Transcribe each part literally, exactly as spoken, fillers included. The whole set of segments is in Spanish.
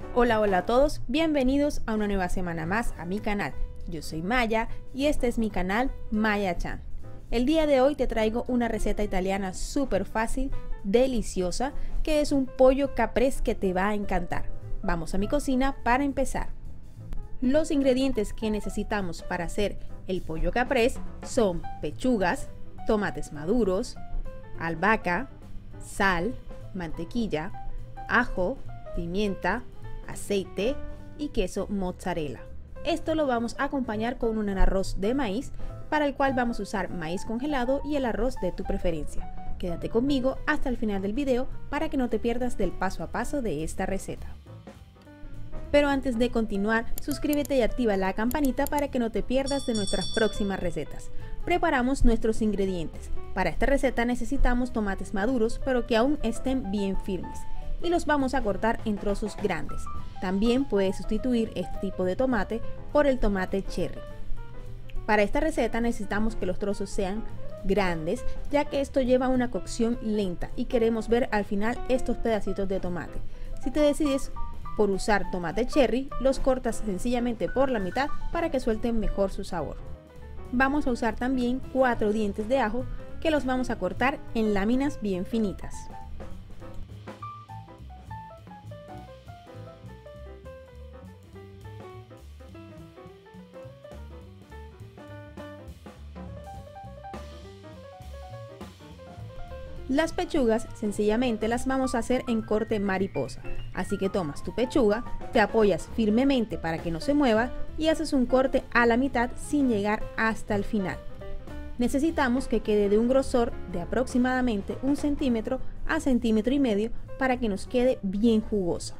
Hola, hola a todos, bienvenidos a una nueva semana más a mi canal. Yo soy Maya y este es mi canal Maya Chan. El día de hoy te traigo una receta italiana súper fácil, deliciosa, que es un pollo caprese que te va a encantar. Vamos a mi cocina para empezar. Los ingredientes que necesitamos para hacer el pollo caprese son pechugas, tomates maduros, albahaca, sal, mantequilla, ajo, pimienta, aceite y queso mozzarella. Esto lo vamos a acompañar con un arroz de maíz, para el cual vamos a usar maíz congelado y el arroz de tu preferencia. Quédate conmigo hasta el final del video para que no te pierdas del paso a paso de esta receta. Pero antes de continuar, suscríbete y activa la campanita para que no te pierdas de nuestras próximas recetas. Preparamos nuestros ingredientes. Para esta receta necesitamos tomates maduros, pero que aún estén bien firmes, y los vamos a cortar en trozos grandes. También puedes sustituir este tipo de tomate por el tomate cherry. Para esta receta necesitamos que los trozos sean grandes, ya que esto lleva una cocción lenta y queremos ver al final estos pedacitos de tomate. Si te decides por usar tomate cherry, los cortas sencillamente por la mitad para que suelten mejor su sabor. Vamos a usar también cuatro dientes de ajo, que los vamos a cortar en láminas bien finitas. Las pechugas sencillamente las vamos a hacer en corte mariposa, así que tomas tu pechuga, te apoyas firmemente para que no se mueva y haces un corte a la mitad sin llegar hasta el final. Necesitamos que quede de un grosor de aproximadamente un centímetro a centímetro y medio para que nos quede bien jugosa.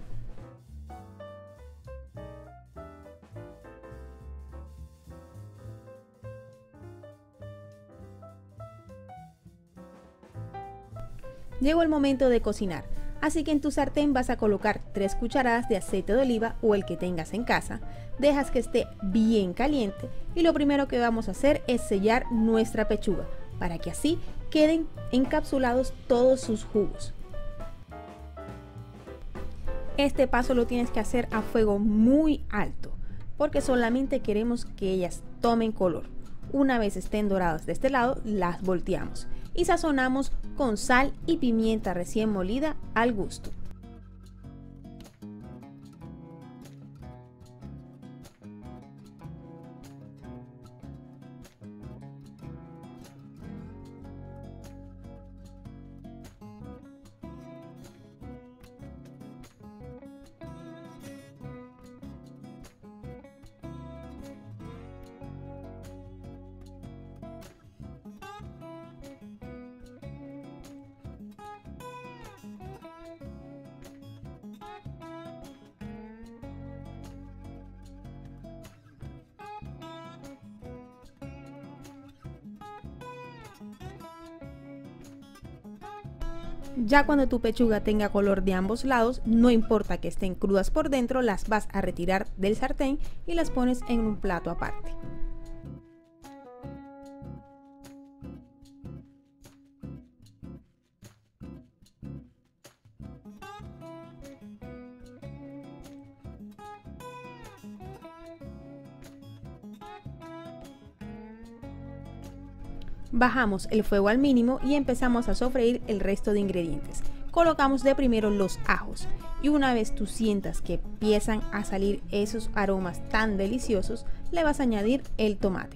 Llegó el momento de cocinar, así que en tu sartén vas a colocar tres cucharadas de aceite de oliva o el que tengas en casa, dejas que esté bien caliente y lo primero que vamos a hacer es sellar nuestra pechuga, para que así queden encapsulados todos sus jugos. Este paso lo tienes que hacer a fuego muy alto, porque solamente queremos que ellas tomen color. Una vez estén doradas de este lado, las volteamos y sazonamos con sal y pimienta recién molida al gusto. Ya cuando tu pechuga tenga color de ambos lados, no importa que estén crudas por dentro, las vas a retirar del sartén y las pones en un plato aparte. Bajamos el fuego al mínimo y empezamos a sofreír el resto de ingredientes. Colocamos de primero los ajos y una vez tú sientas que empiezan a salir esos aromas tan deliciosos, le vas a añadir el tomate.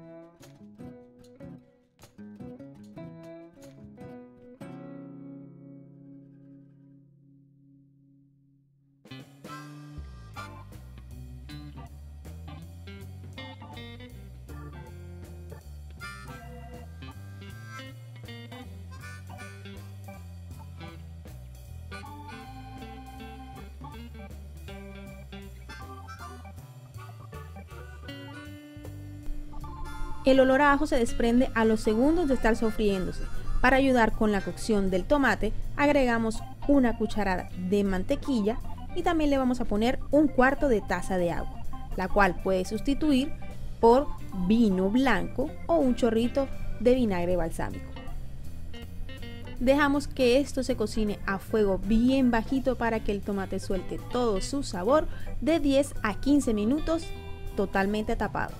El olor a ajo se desprende a los segundos de estar sofriéndose. Para ayudar con la cocción del tomate, agregamos una cucharada de mantequilla y también le vamos a poner un cuarto de taza de agua, la cual puedes sustituir por vino blanco o un chorrito de vinagre balsámico. Dejamos que esto se cocine a fuego bien bajito para que el tomate suelte todo su sabor de diez a quince minutos totalmente tapado.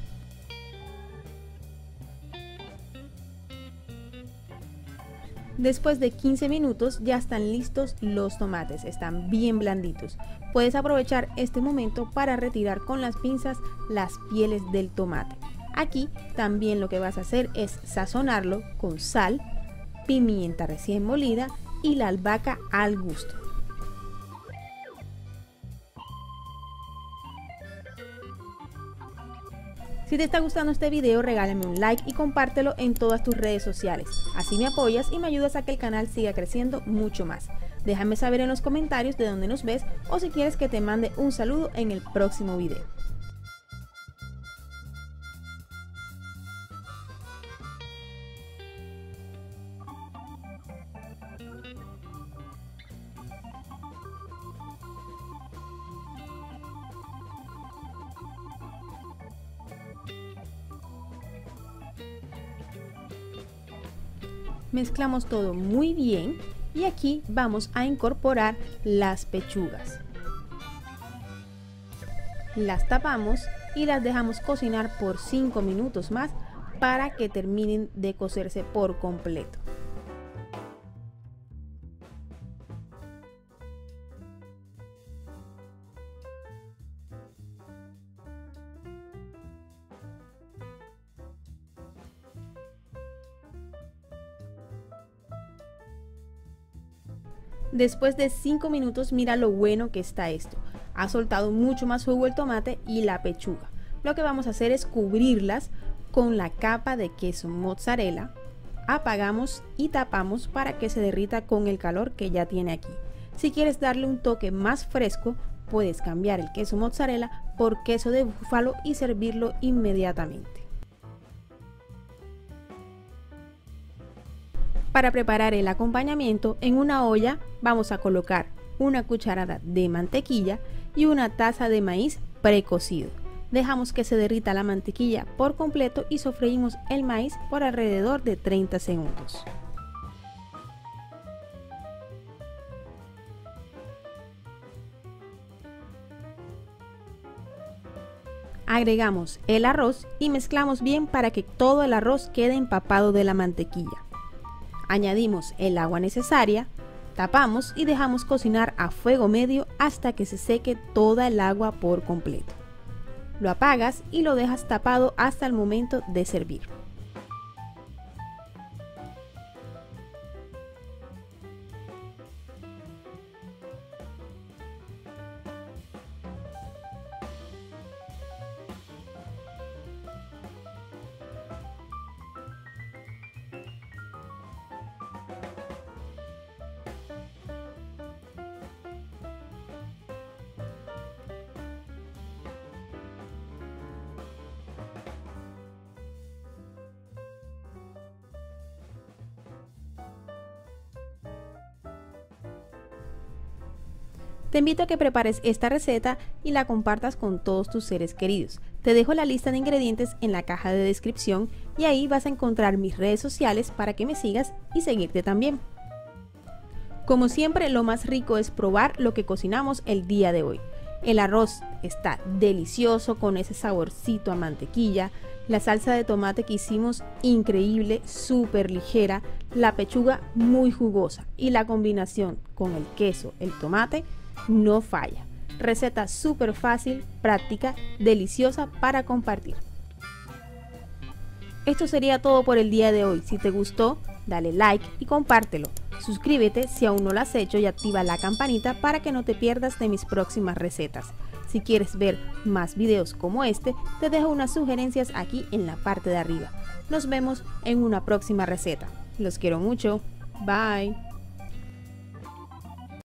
Después de quince minutos ya están listos los tomates, están bien blanditos. Puedes aprovechar este momento para retirar con las pinzas las pieles del tomate. Aquí también lo que vas a hacer es sazonarlo con sal, pimienta recién molida y la albahaca al gusto. Si te está gustando este video, regálame un like y compártelo en todas tus redes sociales. Así me apoyas y me ayudas a que el canal siga creciendo mucho más. Déjame saber en los comentarios de dónde nos ves o si quieres que te mande un saludo en el próximo video. Mezclamos todo muy bien y aquí vamos a incorporar las pechugas. Las tapamos y las dejamos cocinar por cinco minutos más para que terminen de cocerse por completo. Después de cinco minutos, mira lo bueno que está esto. Ha soltado mucho más jugo el tomate y la pechuga. Lo que vamos a hacer es cubrirlas con la capa de queso mozzarella. Apagamos y tapamos para que se derrita con el calor que ya tiene aquí. Si quieres darle un toque más fresco, puedes cambiar el queso mozzarella por queso de búfalo y servirlo inmediatamente. Para preparar el acompañamiento, en una olla vamos a colocar una cucharada de mantequilla y una taza de maíz precocido. Dejamos que se derrita la mantequilla por completo y sofreímos el maíz por alrededor de treinta segundos. Agregamos el arroz y mezclamos bien para que todo el arroz quede empapado de la mantequilla. Añadimos el agua necesaria, tapamos y dejamos cocinar a fuego medio hasta que se seque toda el agua por completo. Lo apagas y lo dejas tapado hasta el momento de servir. Te invito a que prepares esta receta y la compartas con todos tus seres queridos. Te dejo la lista de ingredientes en la caja de descripción y ahí vas a encontrar mis redes sociales para que me sigas y seguirte también. Como siempre, lo más rico es probar lo que cocinamos el día de hoy. El arroz está delicioso con ese saborcito a mantequilla, la salsa de tomate que hicimos increíble, súper ligera, la pechuga muy jugosa y la combinación con el queso, el tomate, no falla. Receta súper fácil, práctica, deliciosa para compartir. Esto sería todo por el día de hoy. Si te gustó, dale like y compártelo. Suscríbete si aún no lo has hecho y activa la campanita para que no te pierdas de mis próximas recetas. Si quieres ver más videos como este, te dejo unas sugerencias aquí en la parte de arriba. Nos vemos en una próxima receta. Los quiero mucho. Bye.